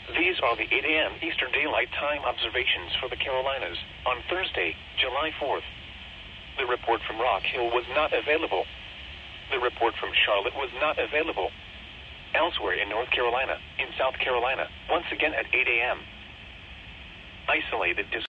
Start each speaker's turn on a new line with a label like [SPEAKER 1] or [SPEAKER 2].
[SPEAKER 1] These are the 8 a.m. Eastern Daylight Time observations for the Carolinas on Thursday, July 4th. The report from Rock Hill was not available. The report from Charlotte was not available. Elsewhere in North Carolina, in South Carolina, once again at 8 a.m. Isolated